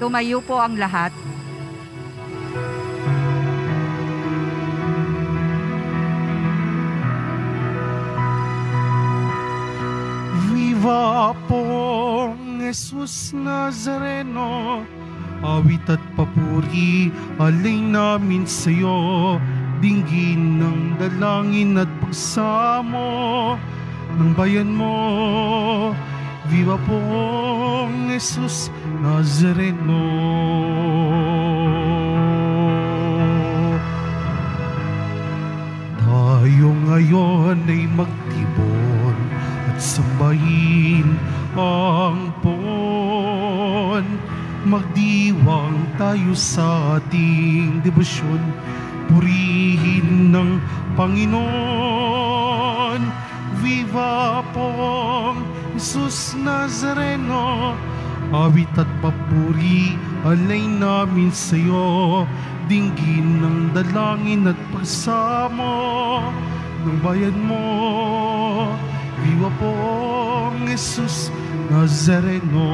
Tumayo po ang lahat. Viva pong Jesus Nazareno, awit at papuri alay namin sa'yo, dinggin ng dalangin at pagsamo ng bayan mo. Viva pong Jesus Nazareno. Tayo ngayon ay magtibon at sambahin ang pon. Magdiwang tayo sa ating debosyon, purihin ng Panginoon. Viva pong Jesus Nazareno, awit at papuri alay namin sa'yo, dinggin ng dalangin at pagsamo ng bayan mo. Viva pong Jesus Nazareno.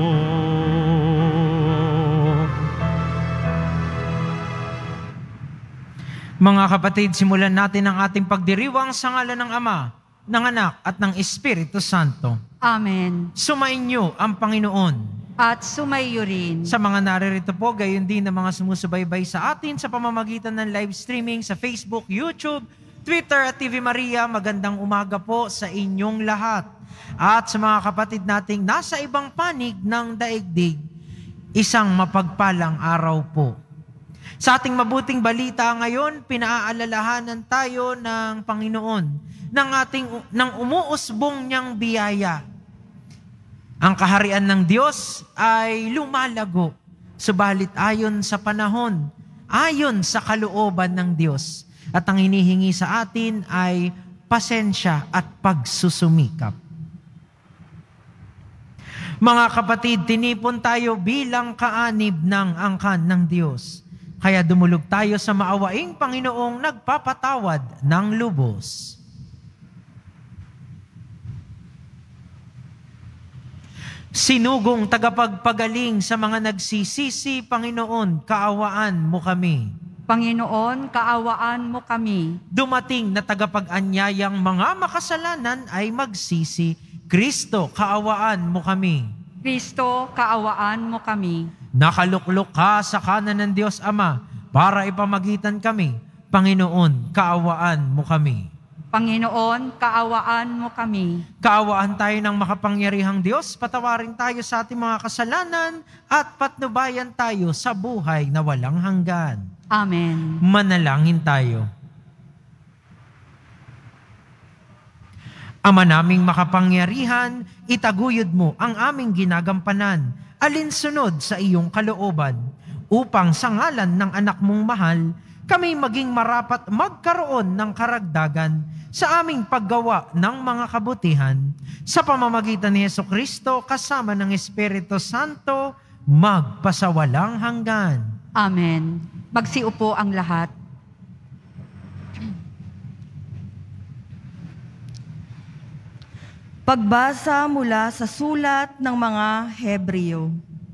Mga kapatid, simulan natin ang ating pagdiriwang sa ngalan ng Ama, ng Anak at ng Espiritu Santo. Amen. Sumainyo ang Panginoon. At sumaiyo rin. Sa mga naririto po, gayon din ng mga sumusubaybay sa atin sa pamamagitan ng live streaming sa Facebook, YouTube, Twitter at TV Maria, magandang umaga po sa inyong lahat. At sa mga kapatid nating nasa ibang panig ng daigdig, isang mapagpalang araw po. Sa ating mabuting balita ngayon, pinaalalahanan tayo ng Panginoon ng umuusbong niyang biyaya. Ang kaharian ng Diyos ay lumalago, subalit ayon sa panahon, ayon sa kalooban ng Diyos. At ang hinihingi sa atin ay pasensya at pagsusumikap. Mga kapatid, tinipon tayo bilang kaanib ng angkan ng Diyos. Kaya dumulog tayo sa maawaing Panginoong nagpapatawad ng lubos. Sinugong tagapagpagaling sa mga nagsisisi, Panginoon, kaawaan mo kami. Panginoon, kaawaan mo kami. Dumating na tagapag-anyayang mga makasalanan ay magsisi. Kristo, kaawaan mo kami. Kristo, kaawaan mo kami. Nakaluklok ka sa kanan ng Diyos Ama para ipamagitan kami. Panginoon, kaawaan mo kami. Panginoon, kaawaan mo kami. Kaawaan tayo ng makapangyarihang Diyos, patawarin tayo sa ating mga kasalanan at patnubayan tayo sa buhay na walang hanggan. Amen. Manalangin tayo. Ama naming makapangyarihan, itaguyod mo ang aming ginagampanan, alinsunod sa iyong kalooban, upang sa ngalan ng anak mong mahal, kami maging marapat magkaroon ng karagdagan sa aming paggawa ng mga kabutihan, sa pamamagitan ni Jesucristo kasama ng Espiritu Santo, magpasawalang hanggan. Amen. Magsiupo ang lahat. Pagbasa mula sa sulat ng mga Hebreo.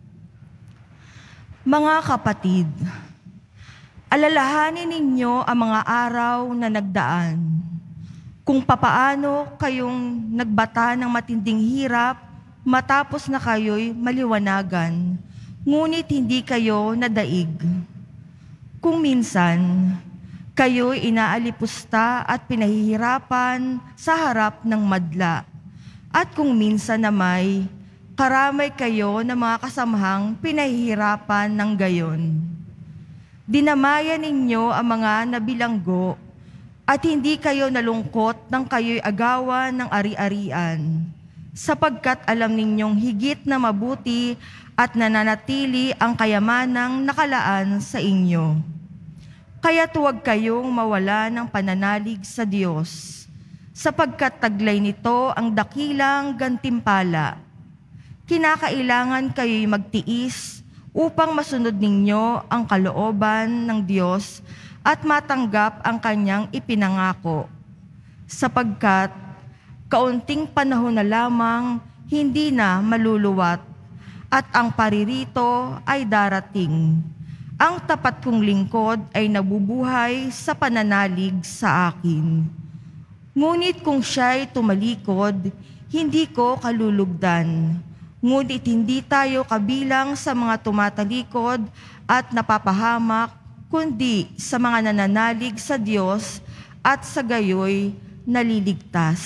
Mga kapatid, alalahanin ninyo ang mga araw na nagdaan, kung papaano kayong nagbata ng matinding hirap matapos na kayo'y maliwanagan, ngunit hindi kayo nadaig. Kung minsan, kayo'y inaalipusta at pinahihirapan sa harap ng madla, at kung minsan na may karamay kayo ng mga kasamahang pinahihirapan ng gayon. Dinamayan ninyo ang mga nabilanggo at hindi kayo nalungkot nang kayo'y agawan ng ari-arian, sapagkat alam ninyong higit na mabuti at nananatili ang kayamanang nakalaan sa inyo. Kaya't huwag kayong mawala ng pananalig sa Diyos, sapagkat taglay nito ang dakilang gantimpala. Kinakailangan kayo'y magtiis upang masunod ninyo ang kalooban ng Diyos at matanggap ang kanyang ipinangako. Sapagkat kaunting panahon na lamang, hindi na maluluwat, at ang paririto ay darating. Ang tapat kong lingkod ay nabubuhay sa pananalig sa akin. Ngunit kung siya'y tumalikod, hindi ko kalulugdan. Ngunit hindi tayo kabilang sa mga tumatalikod at napapahamak, kundi sa mga nananalig sa Diyos at sa gayoy naliligtas.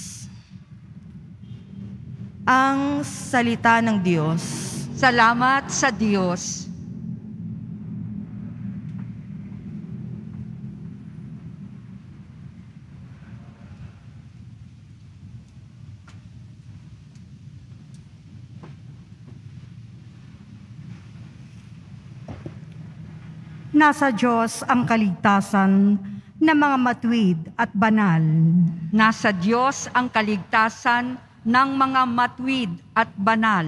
Ang salita ng Diyos. Salamat sa Diyos. Nasa Diyos ang kaligtasan ng mga matuwid at banal. Nasa Diyos ang kaligtasan ng mga matuwid at banal.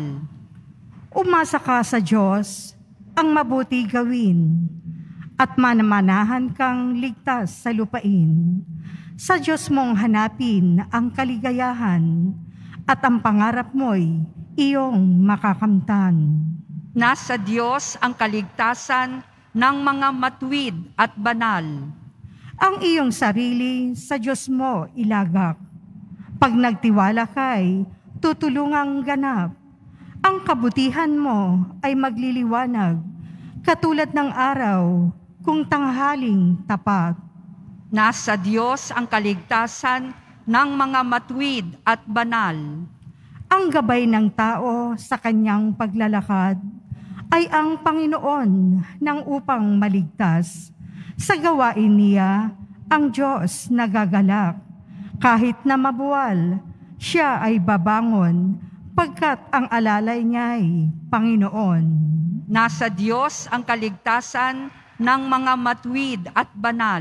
Umasa ka sa Diyos ang mabuti gawin at manamanahan kang ligtas sa lupain. Sa Diyos mong hanapin ang kaligayahan at ang pangarap mo'y iyong makakamtan. Nasa Diyos ang kaligtasan ng mga matuwid at banal. Ang iyong sarili sa Diyos mo ilagak. Pag nagtiwala kay, tutulungang ganap. Ang kabutihan mo ay magliliwanag, katulad ng araw kung tanghaling tapat. Nasa Diyos ang kaligtasan ng mga matuwid at banal. Ang gabay ng tao sa kanyang paglalakad ay ang Panginoon ng upang maligtas. Sa gawain niya, ang Diyos nagagalak. Kahit na mabuwal, siya ay babangon, pagkat ang alalay niya'y Panginoon. Nasa Diyos ang kaligtasan ng mga matuwid at banal.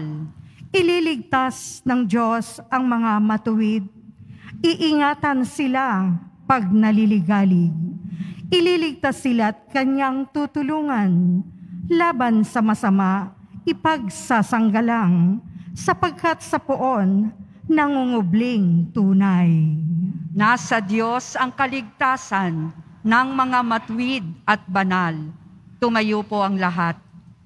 Ililigtas ng Diyos ang mga matuwid. Iingatan sila pag naliligalig. Ililigtas sila't kanyang tutulungan, laban sa masama, ipagsasanggalang, sapagkat sa poon, nangungubling tunay. Nasa Diyos ang kaligtasan ng mga matuwid at banal. Tumayo po ang lahat.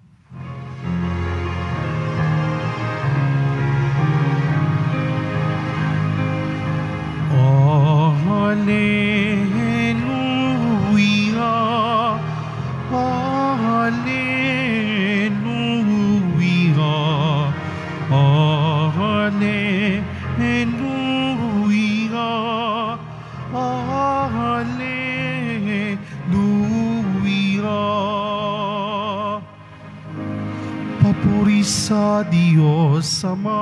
Hallelujah, Hallelujah, Hallelujah, Hallelujah. Papuri sa Diyos Ama,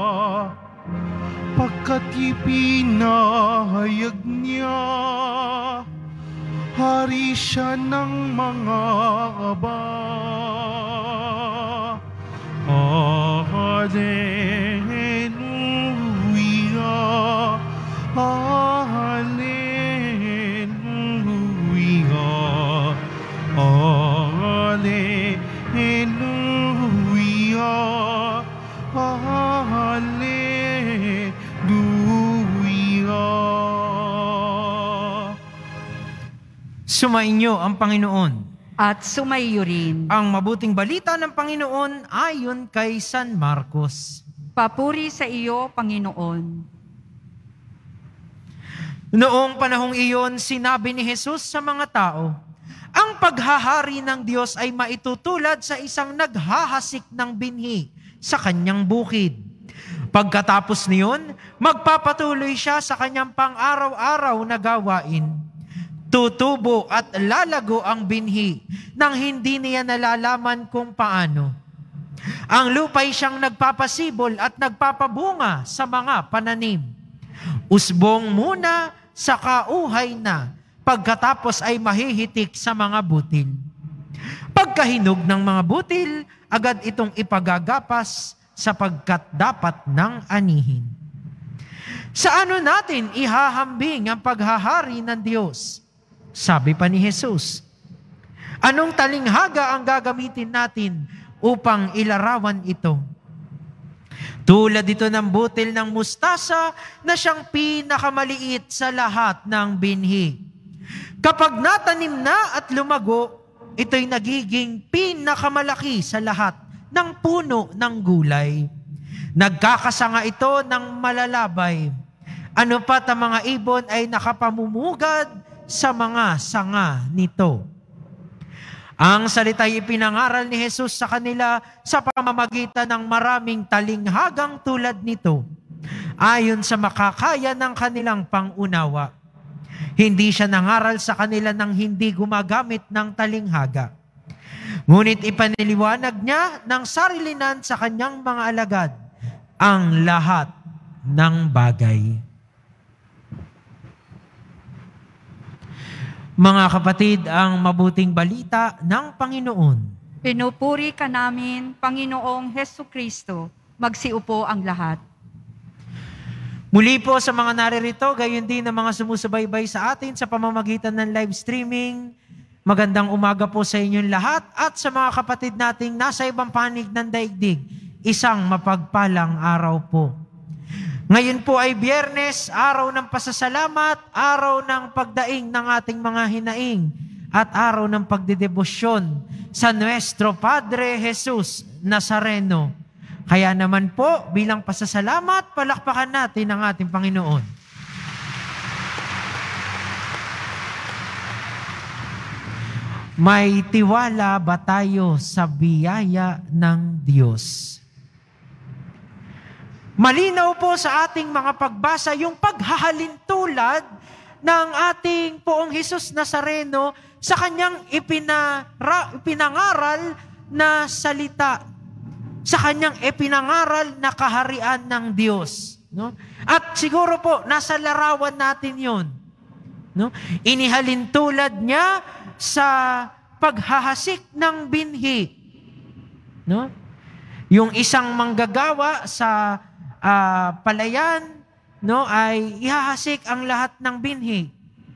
pagkat ipinahayag niya, hari siya ng mga aba. Hallelujah, Hallelujah, Hallelujah, Hallelujah. Sumainyo ang Panginoon. At sumaiyo rin. Ang mabuting balita ng Panginoon ayon kay San Marcos. Papuri sa iyo, Panginoon. Noong panahong iyon, sinabi ni Jesus sa mga tao, ang paghahari ng Diyos ay maitutulad sa isang naghahasik ng binhi sa kanyang bukid. Pagkatapos niyon, magpapatuloy siya sa kanyang pang-araw-araw na gawain. Tutubo at lalago ang binhi nang hindi niya nalalaman kung paano. Ang lupa'y siyang nagpapasibol at nagpapabunga sa mga pananim. Usbong muna, saka uhay na, pagkatapos ay mahihitik sa mga butil. Pagkahinog ng mga butil, agad itong ipagagapas sapagkat dapat ng anihin. Sa ano natin ihahambing ang paghahari ng Diyos? Sabi pa ni Jesus, anong talinghaga ang gagamitin natin upang ilarawan ito? Tulad ito ng butil ng mustasa na siyang pinakamaliit sa lahat ng binhi. Kapag natanim na at lumago, ito'y nagiging pinakamalaki sa lahat ng puno ng gulay. Nagkakasanga ito ng malalabay. Ano pat ang mga ibon ay nakapamumugad sa mga sanga nito. Ang salita'y ipinangaral ni Jesus sa kanila sa pamamagitan ng maraming talinghagang tulad nito, ayon sa makakaya ng kanilang pangunawa. Hindi siya nangaral sa kanila ng hindi gumagamit ng talinghaga. Ngunit ipaniliwanag niya ng sarilinan sa kanyang mga alagad ang lahat ng bagay. Mga kapatid, ang mabuting balita ng Panginoon. Pinupuri ka namin, Panginoong Hesukristo. Magsiupo ang lahat. Muli po sa mga naririto, gayon din ang mga sumusubaybay sa atin sa pamamagitan ng live streaming. Magandang umaga po sa inyong lahat at sa mga kapatid nating nasa ibang panig ng daigdig. Isang mapagpalang araw po. Ngayon po ay Biyernes, araw ng pasasalamat, araw ng pagdaing ng ating mga hinaing at araw ng pagdedebosyon sa Nuestro Padre Jesus Nazareno. Kaya naman po, bilang pasasalamat, palakpakan natin ang ating Panginoon. May tiwala ba tayo sa biyaya ng Diyos? Malinaw po sa ating mga pagbasa yung paghahalintulad ng ating Poong Hesus Nazareno sa kanyang ipinangaral na salita, sa kanyang ipinangaral na kaharian ng Diyos. No? At siguro po, nasa larawan natin yun. No? Inihalintulad niya sa paghahasik ng binhi. No? Yung isang manggagawa sa palayan, no, ay ihahasik ang lahat ng binhi.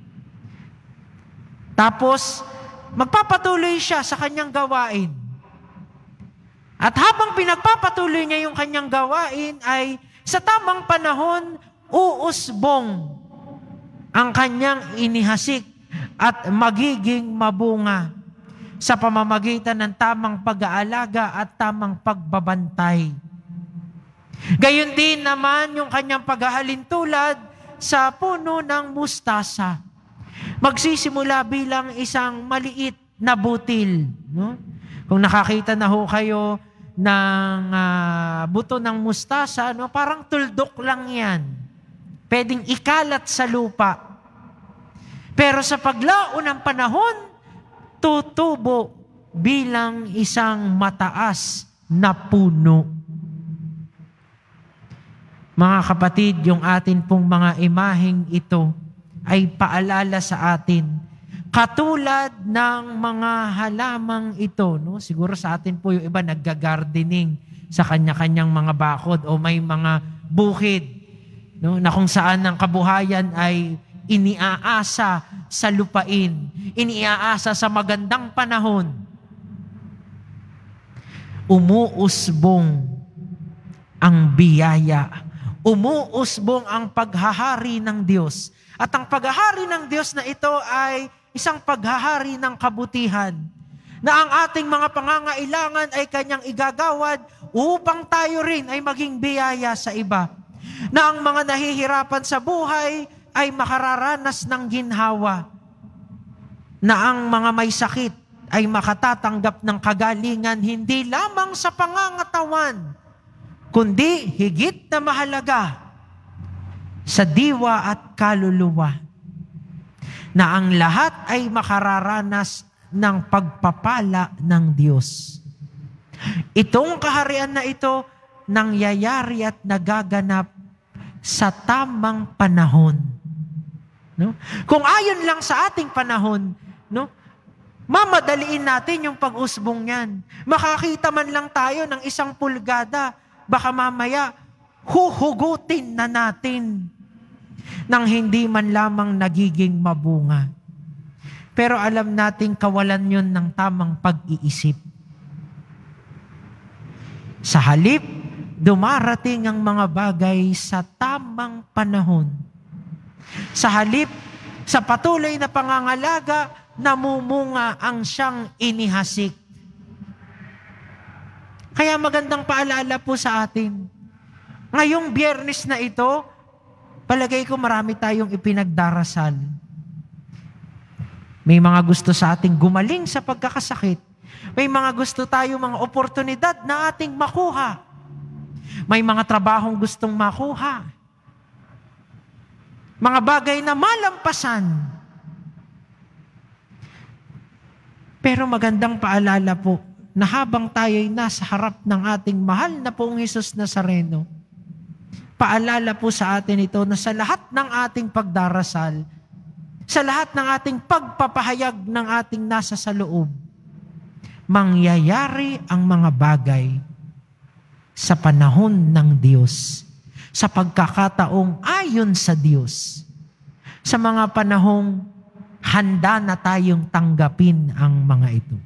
Tapos, magpapatuloy siya sa kanyang gawain. At habang pinagpapatuloy niya yung kanyang gawain, ay sa tamang panahon, uusbong ang kanyang inihasik at magiging mabunga sa pamamagitan ng tamang pag-aalaga at tamang pagbabantay. Gayon din naman yung kanyang paghahalintulad sa puno ng mustasa. Magsisimula bilang isang maliit na butil. No? Kung nakakita na ho kayo ng buto ng mustasa, no? Parang tuldok lang yan. Pwedeng ikalat sa lupa. Pero sa paglaon ng panahon, tutubo bilang isang mataas na puno. Mga kapatid, yung atin pong mga imaheng ito ay paalala sa atin. Katulad ng mga halamang ito, no? Siguro sa atin po yung iba nagga-gardening sa kanya-kanyang mga bakod o may mga bukid, no? Na kung saan ang kabuhayan ay iniaasa sa lupain, iniaasa sa magandang panahon. Umuusbong ang biyaya. Umuusbong ang paghahari ng Diyos. At ang paghahari ng Diyos na ito ay isang paghahari ng kabutihan, na ang ating mga pangangailangan ay kanyang igagawad upang tayo rin ay maging biyaya sa iba. Na ang mga nahihirapan sa buhay ay makararanas ng ginhawa. Na ang mga may sakit ay makatatanggap ng kagalingan hindi lamang sa pangangatawan, kundi higit na mahalaga sa diwa at kaluluwa, na ang lahat ay makararanas ng pagpapala ng Diyos. Itong kaharian na ito nangyayari at nagaganap sa tamang panahon. No? Kung ayon lang sa ating panahon, no, mamadaliin natin yung pag-usbong yan. Makakita man lang tayo ng 1 pulgada, baka mamaya, huhugutin na natin nang hindi man lamang nagiging mabunga. Pero alam nating kawalan yun ng tamang pag-iisip. Sa halip, dumarating ang mga bagay sa tamang panahon. Sa halip, Sa patuloy na pangangalaga, namumunga ang siyang inihasik. Kaya magandang paalala po sa atin. Ngayong Biyernes na ito, palagay ko marami tayong ipinagdarasal. May mga gusto sa ating gumaling sa pagkakasakit. May mga gusto tayo, mga oportunidad na ating makuha. May mga trabahong gustong makuha. Mga bagay na malampasan. Pero magandang paalala po na habang tayo'y nasa harap ng ating mahal na Poong Hesus Nazareno, paalala po sa atin ito na sa lahat ng ating pagdarasal, sa lahat ng ating pagpapahayag ng ating nasa sa loob, mangyayari ang mga bagay sa panahon ng Diyos, sa pagkakataong ayon sa Diyos, sa mga panahong handa na tayong tanggapin ang mga ito.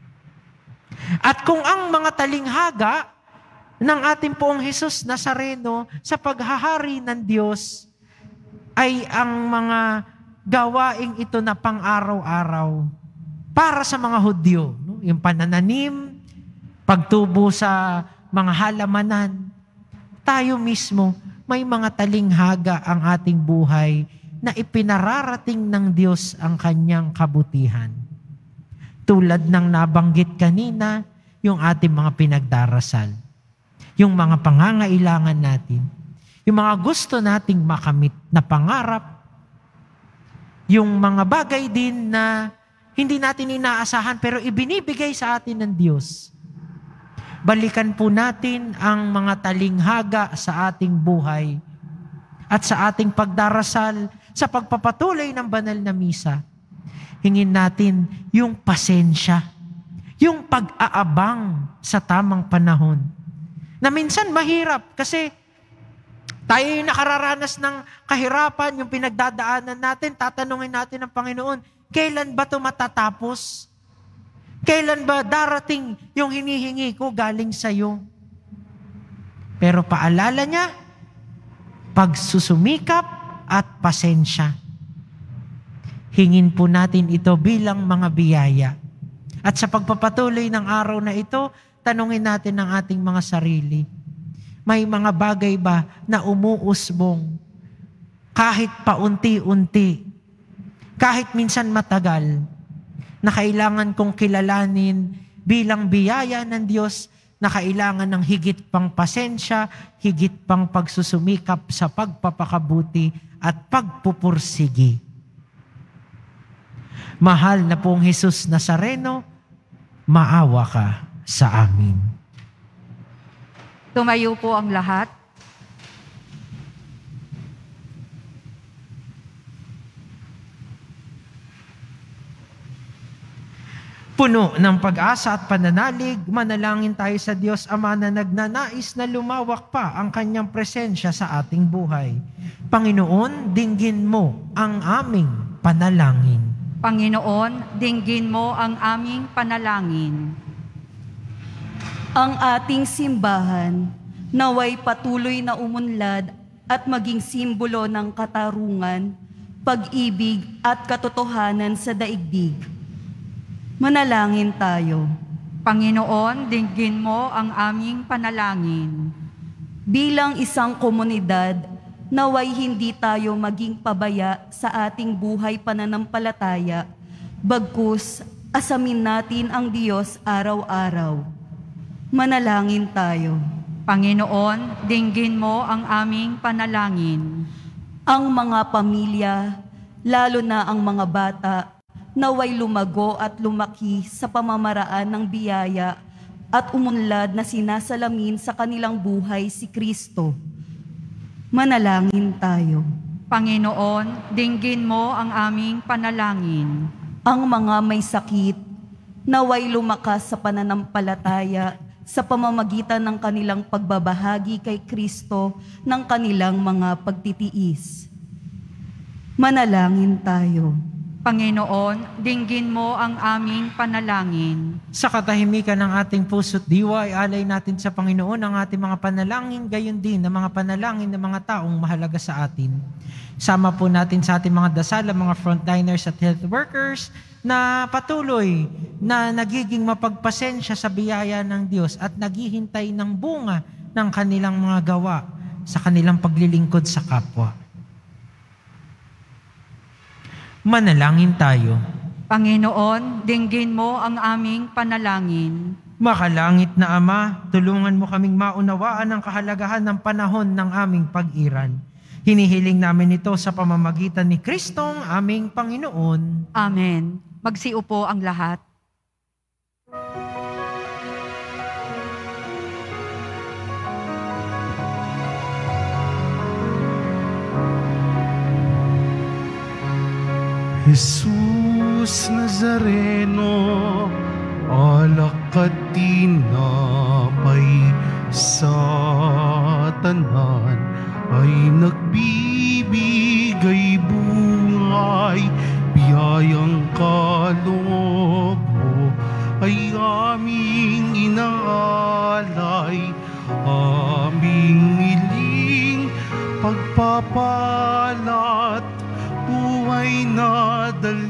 At kung ang mga talinghaga ng ating Poong Hesus Nazareno sa paghahari ng Diyos ay ang mga gawaing ito na pang-araw-araw para sa mga Hudyo, no? Yung panananim, pagtubo sa mga halamanan, tayo mismo may mga talinghaga ang ating buhay na ipinararating ng Diyos ang kanyang kabutihan. Tulad ng nabanggit kanina, yung ating mga pinagdarasal, yung mga pangangailangan natin, yung mga gusto nating makamit na pangarap, yung mga bagay din na hindi natin inaasahan pero ibinibigay sa atin ng Diyos. Balikan po natin ang mga talinghaga sa ating buhay at sa ating pagdarasal sa pagpapatuloy ng banal na misa. Hingin natin yung pasensya, yung pag-aabang sa tamang panahon. Na minsan mahirap kasi tayo yung nakararanas ng kahirapan, yung pinagdadaanan natin, tatanungin natin ng Panginoon, kailan ba ito matatapos? Kailan ba darating yung hinihingi ko galing sa iyo? Pero paalala niya, pagsusumikap at pasensya. Hingin po natin ito bilang mga biyaya. At sa pagpapatuloy ng araw na ito, tanungin natin ang ating mga sarili. May mga bagay ba na umuusbong kahit paunti-unti, kahit minsan matagal, na kailangan kong kilalanin bilang biyaya ng Diyos, na kailangan ng higit pang pasensya, higit pang pagsusumikap sa pagpapakabuti at pagpupursigi. Mahal na Poong Hesus Nazareno, maawa ka sa amin. Tumayo po ang lahat. Puno ng pag-asa at pananalig, manalangin tayo sa Diyos Ama na nagnanais na lumawak pa ang kanyang presensya sa ating buhay. Panginoon, dinggin mo ang aming panalangin. Panginoon, dinggin mo ang aming panalangin. Ang ating simbahan naway patuloy na umunlad at maging simbolo ng katarungan, pag-ibig at katotohanan sa daigdig. Manalangin tayo. Panginoon, dinggin mo ang aming panalangin. Bilang isang komunidad, naway hindi tayo maging pabaya sa ating buhay pananampalataya, bagkus asamin natin ang Diyos araw-araw. Manalangin tayo. Panginoon, dinggin mo ang aming panalangin. Ang mga pamilya, lalo na ang mga bata, naway lumago at lumaki sa pamamaraan ng biyaya at umunlad na sinasalamin sa kanilang buhay si Kristo. Manalangin tayo. Panginoon, dinggin mo ang aming panalangin. Ang mga may sakit, naway lumakas sa pananampalataya sa pamamagitan ng kanilang pagbabahagi kay Kristo ng kanilang mga pagtitiis. Manalangin tayo. Panginoon, dinggin mo ang aming panalangin. Sa katahimikan ng ating puso't diwa, alay natin sa Panginoon ang ating mga panalangin, gayon din ang mga panalangin ng mga taong mahalaga sa atin. Sama po natin sa ating mga dasal ang mga frontliners at health workers na patuloy na nagiging mapagpasensya sa biyaya ng Diyos at naghihintay ng bunga ng kanilang mga gawa sa kanilang paglilingkod sa kapwa. Manalangin tayo. Panginoon, dinggin mo ang aming panalangin. Makalangit na Ama, tulungan mo kaming maunawaan ang kahalagahan ng panahon ng aming pag-iran. Hinihiling namin ito sa pamamagitan ni Kristong aming Panginoon. Amen. Magsiupo ang lahat. Jesus Nazareno, alak at tinapay sa tanan ay nagbibigay bungay, biyayang kaloob mo ay aming inaalay, aming iling pagpapalat, buhay na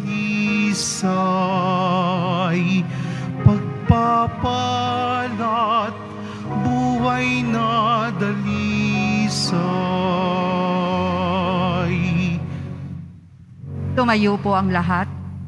dalisay, pagpapalat, buhay na dalisay. Tumayo po ang lahat.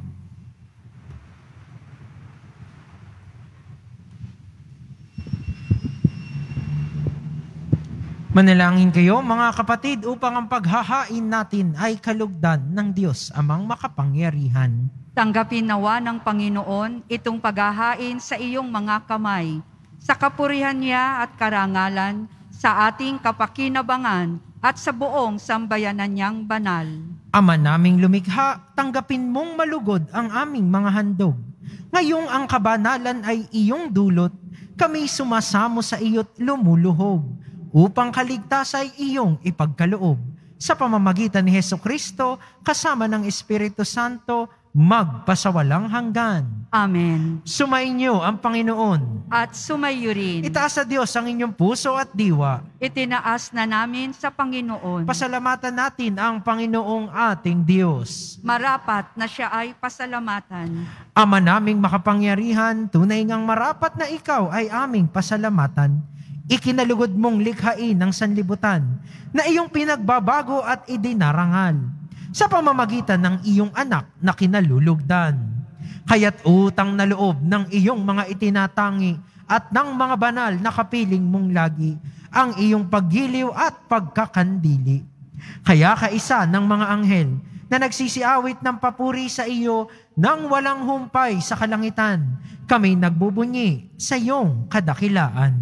Manalangin kayo mga kapatid upang ang paghahain natin ay kalugdan ng Diyos amang makapangyarihan. Tanggapin nawa ng Panginoon itong paghahain sa iyong mga kamay, sa kapurihan niya at karangalan, sa ating kapakinabangan at sa buong sambayanan niyang banal. Ama naming lumikha, tanggapin mong malugod ang aming mga handog. Ngayong ang kabanalan ay iyong dulot, kami sumasamo sa iyo't lumuluhog, upang kaligtas ay iyong ipagkaloob. Sa pamamagitan ni Hesukristo, kasama ng Espiritu Santo, magpasawalang hanggan. Amen. Sumainyo ang Panginoon. At sumayo rin. Itaas sa Diyos ang inyong puso at diwa. Itinaas na namin sa Panginoon. Pasalamatan natin ang Panginoong ating Diyos. Marapat na siya ay pasalamatan. Ama naming makapangyarihan, tunay ngang marapat na ikaw ay aming pasalamatan. Ikinalugod mong likhain ng sanlibutan na iyong pinagbabago at idinarangal sa pamamagitan ng iyong anak na kinalulugdan. Kaya't utang na loob ng iyong mga itinatangi at ng mga banal na kapiling mong lagi ang iyong paggiliw at pagkakandili. Kaya kaisa ng mga anghel na nagsisiawit ng papuri sa iyo nang walang humpay sa kalangitan, kami nagbubunyi sa iyong kadakilaan.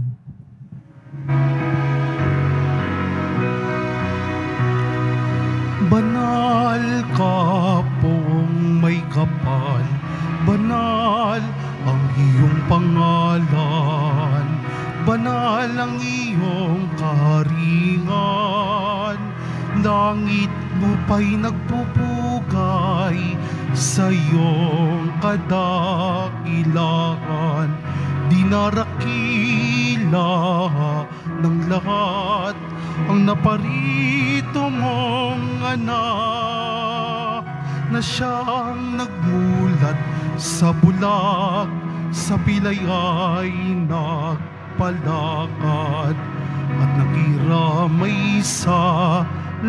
Banal ka pong may kapal, banal ang iyong pangalan, banal ang iyong kaharian. Langit mo pa'y nagpupugay sa iyong kadakilaan, dinarakila ng lahat ang naparito mong anak, na siyang nagmulat sa bulag, sa pilay ay nagpalakad at nakiramay sa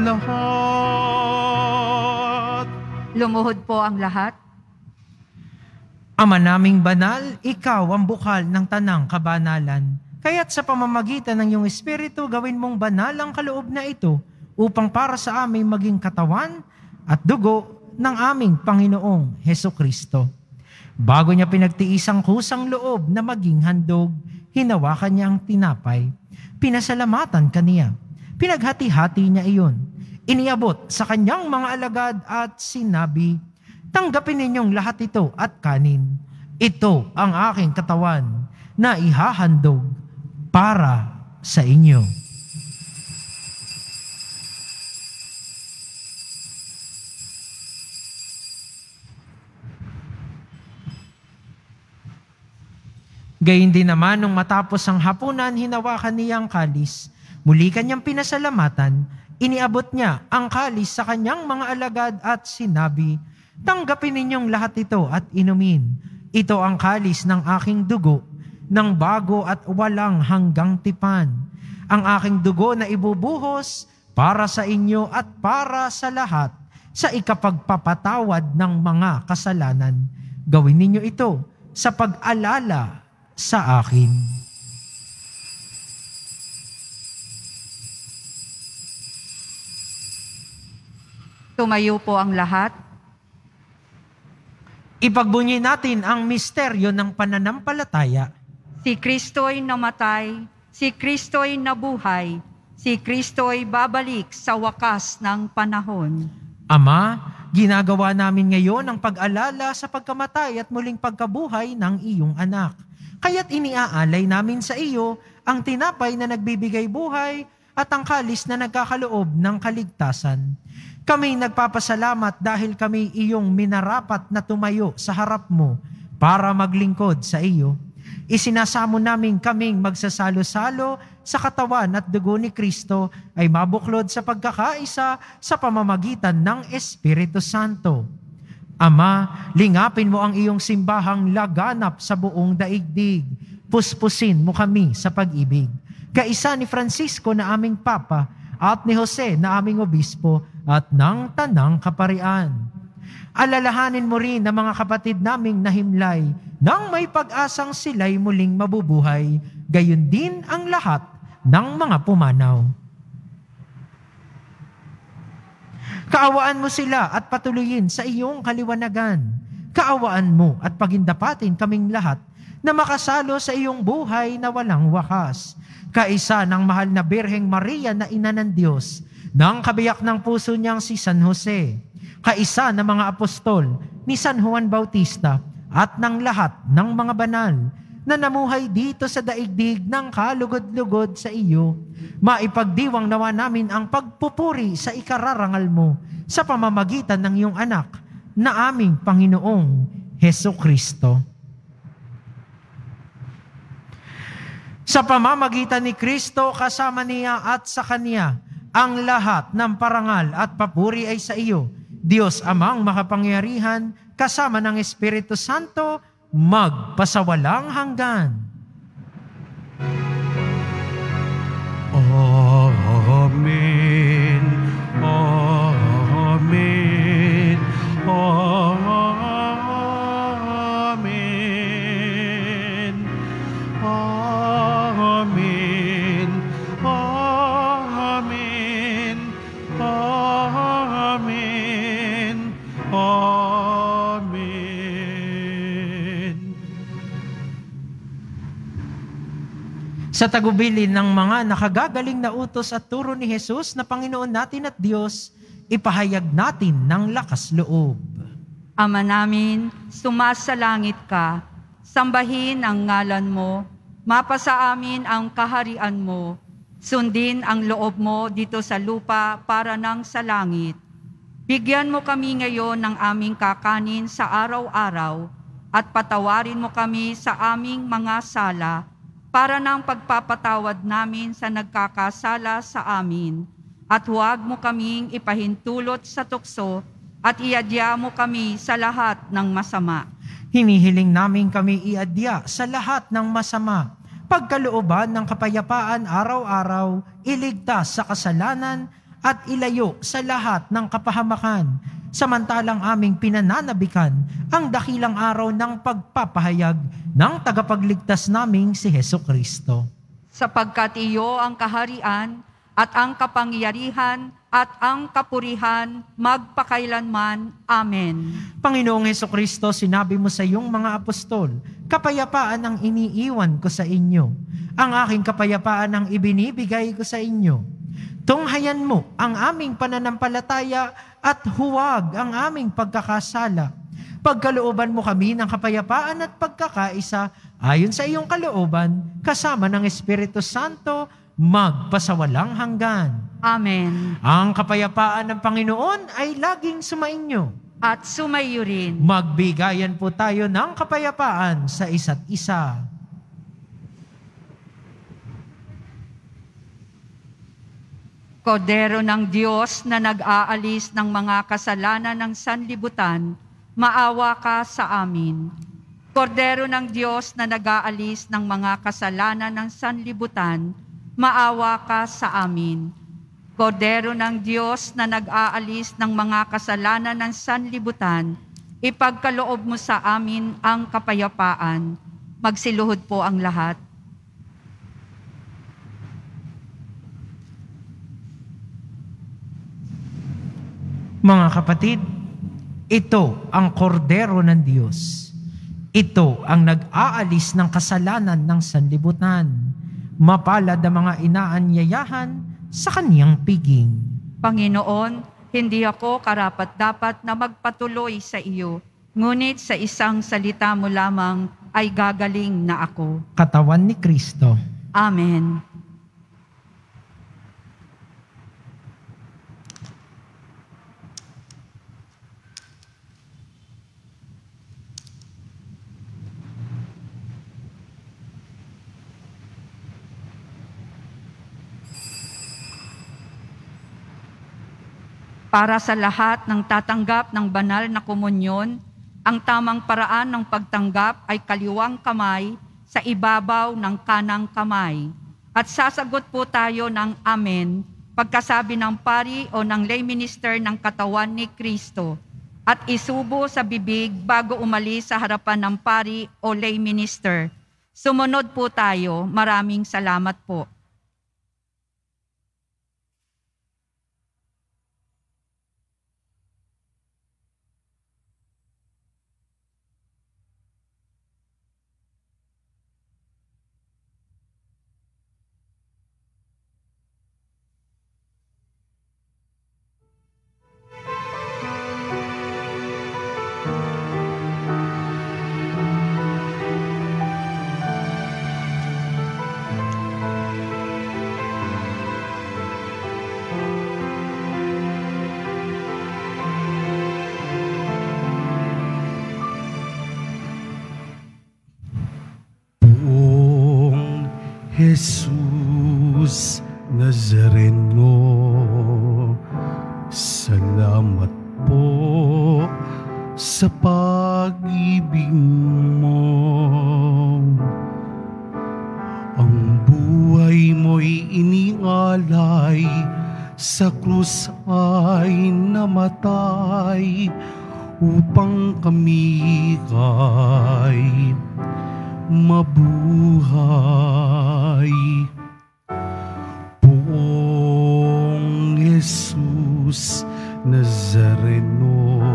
lahat. Lumuhod po ang lahat. Ama naming banal, ikaw ang bukal ng tanang kabanalan. Kaya't sa pamamagitan ng iyong Espiritu, gawin mong banal ang kaloob na ito upang para sa aming maging katawan at dugo ng aming Panginoong Hesukristo. Bago niya pinagtiis ang kusang loob na maging handog, hinawakan niya ang tinapay. Pinasalamatan kaniya. Pinaghati-hati niya iyon. Iniabot sa kanyang mga alagad at sinabi, "Tanggapin ninyong lahat ito at kanin. Ito ang aking katawan na ihahandog para sa inyo." Gayun din naman nung matapos ang hapunan, hinawakan niya ang kalis. Muli kanyang pinasalamatan, iniabot niya ang kalis sa kanyang mga alagad at sinabi, "Tanggapin ninyong lahat ito at inumin. Ito ang kalis ng aking dugo, ng bago at walang hanggang tipan. Ang aking dugo na ibubuhos para sa inyo at para sa lahat sa ikapagpapatawad ng mga kasalanan. Gawin ninyo ito sa pag-alala sa akin." Tumayo po ang lahat. Ipagbunyi natin ang misteryo ng pananampalataya. Si Kristo'y namatay, si Kristo'y nabuhay, si Kristo'y babalik sa wakas ng panahon. Ama, ginagawa namin ngayon ang pag-alala sa pagkamatay at muling pagkabuhay ng iyong anak. Kaya't iniaalay namin sa iyo ang tinapay na nagbibigay buhay at ang kalis na nagkakaloob ng kaligtasan. Kami nagpapasalamat dahil kami iyong minarapat na tumayo sa harap mo para maglingkod sa iyo. Isinasamo namin kaming magsasalo-salo sa katawan at dugo ni Kristo ay mabuklod sa pagkakaisa sa pamamagitan ng Espiritu Santo. Ama, lingapin mo ang iyong simbahang laganap sa buong daigdig. Puspusin mo kami sa pag-ibig. Kaisa ni Francisco na aming Papa at ni Jose na aming Obispo at ng Tanang Kaparian. Alalahanin mo rin ang mga kapatid naming nahimlay nang may pag-asang sila'y muling mabubuhay, gayon din ang lahat ng mga pumanaw. Kaawaan mo sila at patuloyin sa iyong kaliwanagan. Kaawaan mo at pagindapatin kaming lahat na makasalo sa iyong buhay na walang wakas. Kaisa ng mahal na Birheng Maria na ina ng Diyos, ng kabiyak ng puso niyang si San Jose, kaisa ng mga apostol ni San Juan Bautista at ng lahat ng mga banal na namuhay dito sa daigdig ng kalugod-lugod sa iyo, maipagdiwang nawa namin ang pagpupuri sa ikararangal mo sa pamamagitan ng iyong anak na aming Panginoong Hesukristo. Sa pamamagitan ni Kristo, kasama niya at sa Kanya, ang lahat ng parangal at papuri ay sa iyo, Diyos Amang makapangyarihan, kasama ng Espiritu Santo, magpasawalang hanggan. Amen. Amen. Amen. Amen. Amen. Amen. Amen. Sa tagubilin ng mga nakagagaling na utos at turo ni Jesus na Panginoon natin at Diyos, ipahayag natin ng lakas loob. Ama namin, sumasalangit ka, sambahin ang ngalan mo, mapasa amin ang kaharian mo, sundin ang loob mo dito sa lupa para nang sa langit. Bigyan mo kami ngayon ng aming kakanin sa araw-araw at patawarin mo kami sa aming mga sala para ng pagpapatawad namin sa nagkakasala sa amin. At huwag mo kaming ipahintulot sa tukso at iadya mo kami sa lahat ng masama. Hinihiling namin kami iadya sa lahat ng masama, pagkalooban ng kapayapaan araw-araw, iligtas sa kasalanan at ilayo sa lahat ng kapahamakan, samantalang aming pinananabikan ang dakilang araw ng pagpapahayag ng tagapagligtas naming si Hesukristo. Sapagkat iyo ang kaharian at ang kapangyarihan at ang kapurihan magpakailanman. Amen. Panginoong Hesukristo, sinabi mo sa iyong mga apostol, kapayapaan ang iniiwan ko sa inyo. Ang aking kapayapaan ang ibinibigay ko sa inyo. Tunghayan mo ang aming pananampalataya at huwag ang aming pagkakasala. Pagkalooban mo kami ng kapayapaan at pagkakaisa ayon sa iyong kalooban, kasama ng Espiritu Santo, magpasawalang hanggan. Amen. Ang kapayapaan ng Panginoon ay laging sumainyo. At sumayo rin. Magbigayan po tayo ng kapayapaan sa isa't isa. Kordero ng Diyos na nag-aalis ng mga kasalanan ng sanlibutan, maawa ka sa amin. Kordero ng Diyos na nag-aalis ng mga kasalanan ng sanlibutan, maawa ka sa amin. Kordero ng Diyos na nag-aalis ng mga kasalanan ng sanlibutan, ipagkaloob mo sa amin ang kapayapaan. Magsiluhod po ang lahat. Mga kapatid, ito ang kordero ng Diyos. Ito ang nag-aalis ng kasalanan ng sanlibutan. Mapalad ang mga inaanyayahan sa kaniyang piging. Panginoon, hindi ako karapat-dapat na magpatuloy sa iyo, ngunit sa isang salita mo lamang ay gagaling na ako. Katawan ni Kristo. Amen. Para sa lahat ng tatanggap ng banal na komunyon, ang tamang paraan ng pagtanggap ay kaliwang kamay sa ibabaw ng kanang kamay. At sasagot po tayo ng Amen pagkasabi ng pari o ng lay minister ng katawan ni Kristo at isubo sa bibig bago umalis sa harapan ng pari o lay minister. Sumunod po tayo. Maraming salamat po. Jesus Nazareno, salamat po sa pag-ibig mo. Ang buhay mo'y inialay, sa krus ay namatay, upang kami kay mabuhay. Poong Jesus Nazareno,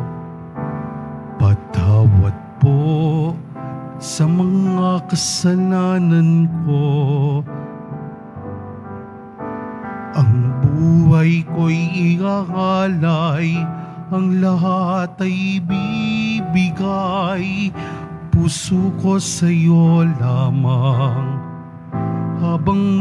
patawad po sa mga kasalanan ko. Ang buhay ko'y iaalay, ang lahat ay bibigay. Puso ko sa'yo lamang habang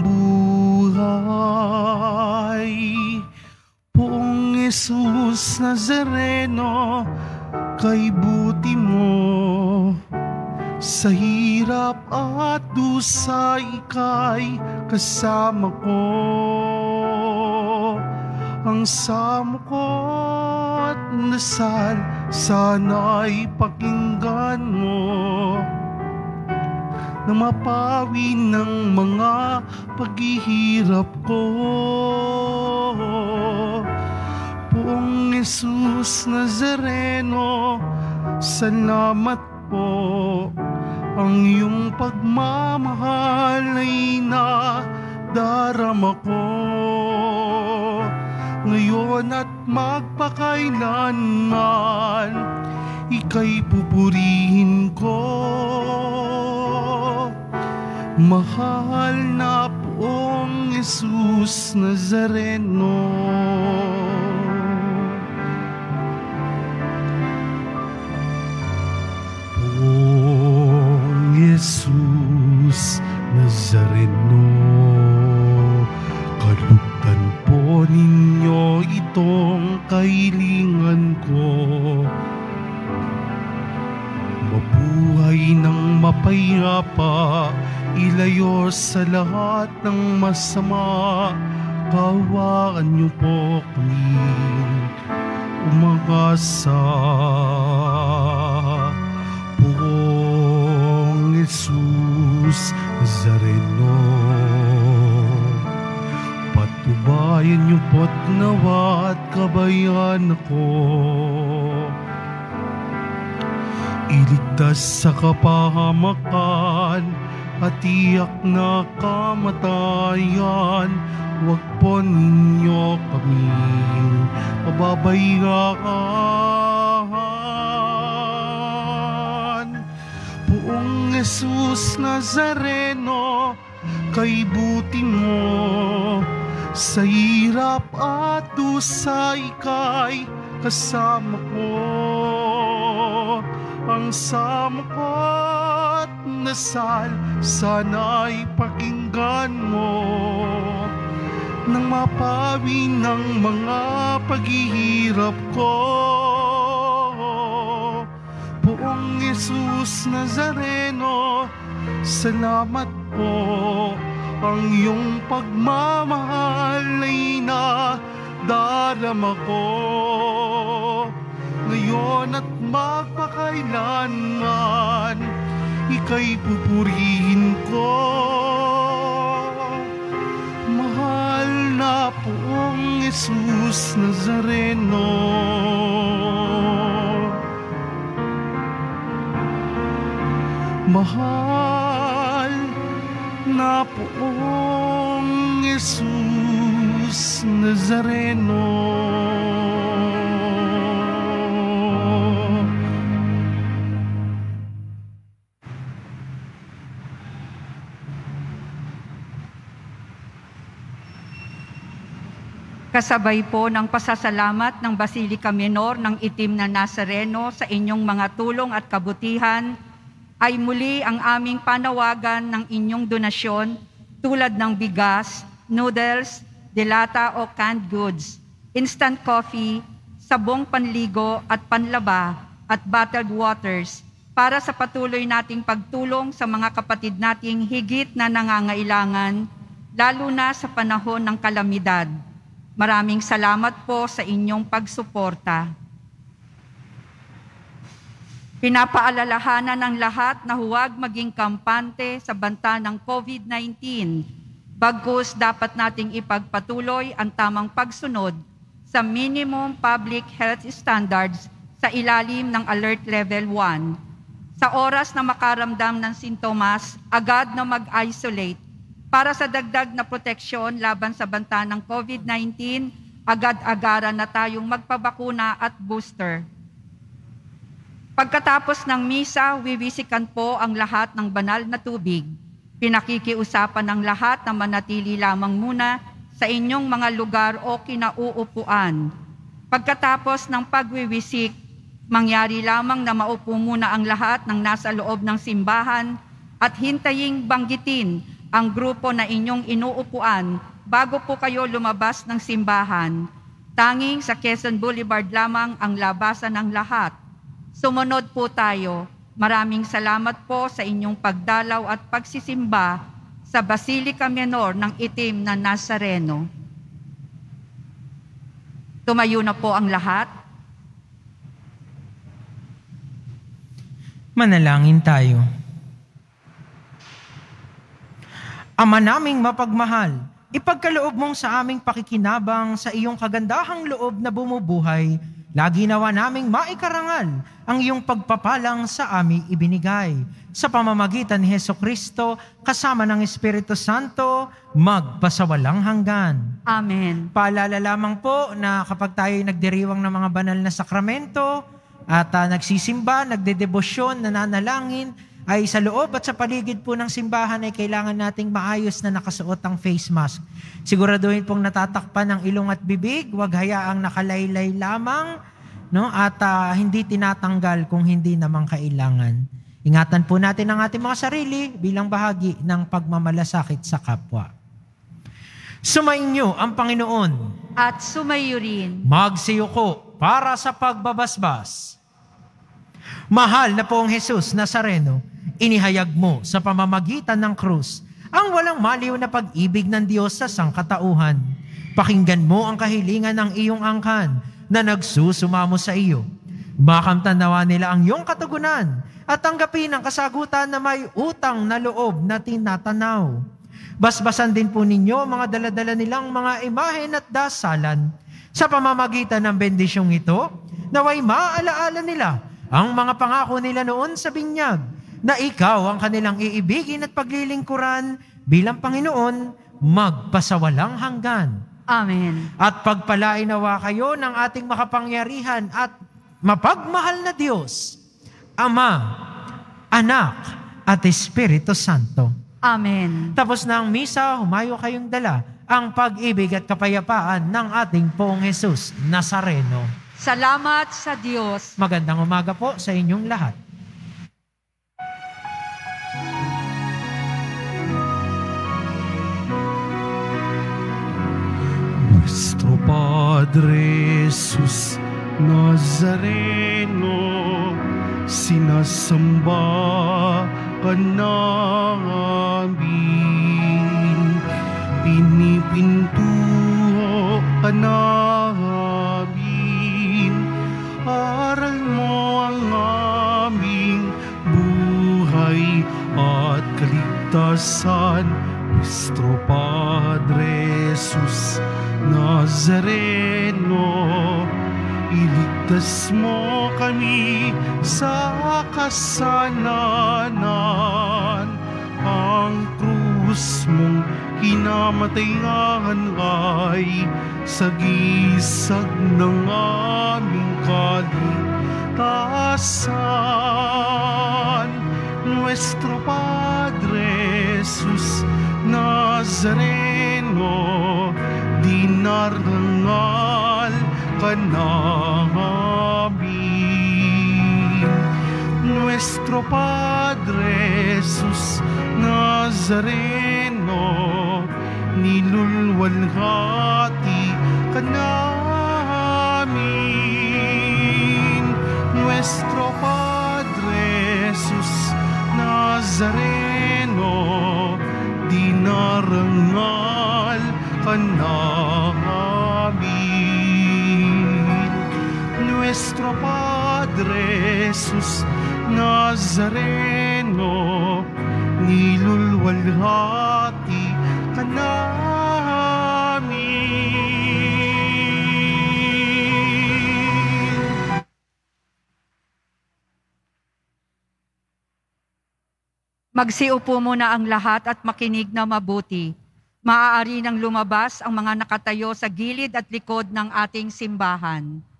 buhay. Poong Jesus Nazareno, kay buti mo, sa hirap at dusa ika'y kasama ko. Ang samo ko't dasal sana'y pakinggan mo, na mapawi ng mga paghihirap ko. Poong Jesus Nazareno, salamat po. Ang iyong pagmamahal ay nadarama ko, ngayon at magpakailanman, ika'y pupurihin ko. Mahal na Poong Jesus Nazareno. Poong Jesus Nazareno, kalugdan po ninyo itong kahilingan ko. Mabuhay ng mapayapa, ilayo sa lahat ng masama, Pawaan niyo po kami umangasa. Poong Jesus Nazareno, patnubayan niyo po't nawa at kabayan ako. Iligtas sa kapahamakan at tiyak na kamatayan. Huwag po ninyo kaming pababayaan. Poong Jesus Nazareno, kay buti mo, sa hirap at dusa ika'y kasama ko. Ang sama ko't nasal, sana'y pakinggan mo, nang mapawi ng mga paghihirap ko. Poong Jesus Nazareno, salamat po. Ang iyong pagmamahal ay nadarama ko, ngayon at magpakailanman, ika'y pupurihin ko. Mahal na Poong Jesus Nazareno, mahal na Poong Jesus Nazareno. Kasabay po ng pasasalamat ng Basilica Minor ng Itim na Nazareno sa inyong mga tulong at kabutihan, ay muli ang aming panawagan ng inyong donasyon tulad ng bigas, noodles, delata o canned goods, instant coffee, sabong panligo at panlaba at bottled waters para sa patuloy nating pagtulong sa mga kapatid nating higit na nangangailangan, lalo na sa panahon ng kalamidad. Maraming salamat po sa inyong pagsuporta. Pinapaalalahanan ng lahat na huwag maging kampante sa banta ng COVID-19. Bagkus dapat nating ipagpatuloy ang tamang pagsunod sa minimum public health standards sa ilalim ng Alert Level 1. Sa oras na makaramdam ng sintomas, agad na mag-isolate. Para sa dagdag na proteksyon laban sa banta ng COVID-19, agad-agaran na tayong magpabakuna at booster. Pagkatapos ng misa, wiwisikan po ang lahat ng banal na tubig. Pinakikiusapan ng lahat na manatili lamang muna sa inyong mga lugar o kinauupuan. Pagkatapos ng pagwiwisik, mangyari lamang na maupo muna ang lahat ng nasa loob ng simbahan at hintaying banggitin ang grupo na inyong inuupuan bago po kayo lumabas ng simbahan. Tanging sa Quezon Boulevard lamang ang labasan ng lahat. Sumunod po tayo. Maraming salamat po sa inyong pagdalaw at pagsisimba sa Basilica Minor ng Itim na Nazareno. Tumayo na po ang lahat. Manalangin tayo. Ama naming mapagmahal, ipagkaloob mong sa aming pakikinabang sa iyong kagandahang loob na bumubuhay, lagi nawa naming maikarangal ang iyong pagpapalang sa aming ibinigay. Sa pamamagitan ni Hesukristo, kasama ng Espiritu Santo, magpasawalang hanggan. Amen. Paalala lamang po na kapag tayo nagdiriwang ng mga banal na sakramento at nagsisimba, nagdedebosyon, nananalangin, ay sa loob at sa paligid po ng simbahan ay kailangan nating maayos na nakasuot ang face mask. Siguraduhin pong natatakpan ang ilong at bibig, huwag hayaang nakalaylay lamang, no? At hindi tinatanggal kung hindi naman kailangan. Ingatan po natin ang ating mga sarili bilang bahagi ng pagmamalasakit sa kapwa. Sumainyo ang Panginoon. At sumayo rin. Magsiyuko para sa pagbabasbas. Mahal na Poong Jesus Nazareno, inihayag mo sa pamamagitan ng krus ang walang maliw na pag-ibig ng Diyos sa sangkatauhan. Pakinggan mo ang kahilingan ng iyong angkan na nagsusumamo sa iyo. Makamtan nawa nila ang iyong katugunan at tanggapin ang kasagutan na may utang na loob na tinatanaw. Basbasan din po ninyo ang mga daladala nilang mga imahen at dasalan. Sa pamamagitan ng bendisyong ito, naway maaalaala nila ang mga pangako nila noon sa binyag, na ikaw ang kanilang iibigin at paglilingkuran bilang Panginoon magpasawalang hanggan. Amen. At pagpalain nawa kayo ng ating makapangyarihan at mapagmahal na Diyos, Ama, Anak, at Espiritu Santo. Amen. Tapos na ang misa, humayo kayong dala ang pag-ibig at kapayapaan ng ating Poong Jesus Nazareno. Salamat sa Diyos. Magandang umaga po sa inyong lahat. Nuestro Padre Jesus Nazareno, sinasamba ka namin, pinipintuho ka namin, aral mo ang aming buhay at kaligtasan. Nuestro Padre Jesus Nazareno, iligtas mo kami sa kasalanan. Ang krus mong kinamatayan ay sagisag ng aming kaligtasan. Nuestro Padre Jesus Nazareno, dinarangal ka namin. Nuestro Padre Jesus Nazareno, nilulwalhati ka namin. Nuestro Padre Jesus Nazareno, dinarangal ka namin. Nuestro Padre Jesus Nazareno, nilulwalhati ka namin. Magsiupo muna ang lahat at makinig na mabuti. Maaari nang lumabas ang mga nakatayo sa gilid at likod ng ating simbahan.